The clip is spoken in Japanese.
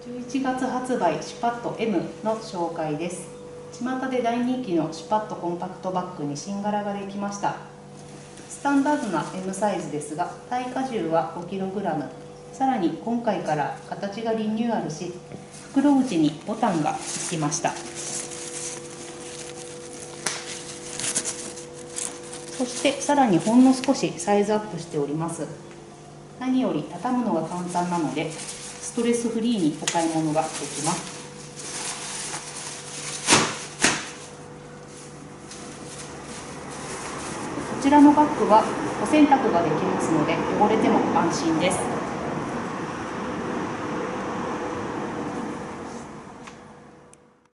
11月発売シュパット M の紹介です。巷で大人気のシュパットコンパクトバッグに新柄ができました。スタンダードな M サイズですが、耐荷重は 5kg。さらに今回から形がリニューアルし、袋口にボタンがつきました。そしてさらにほんの少しサイズアップしております。何より畳むのが簡単なので、ストレスフリーにお買い物ができます。こちらのバッグはお洗濯ができますので、汚れても安心です。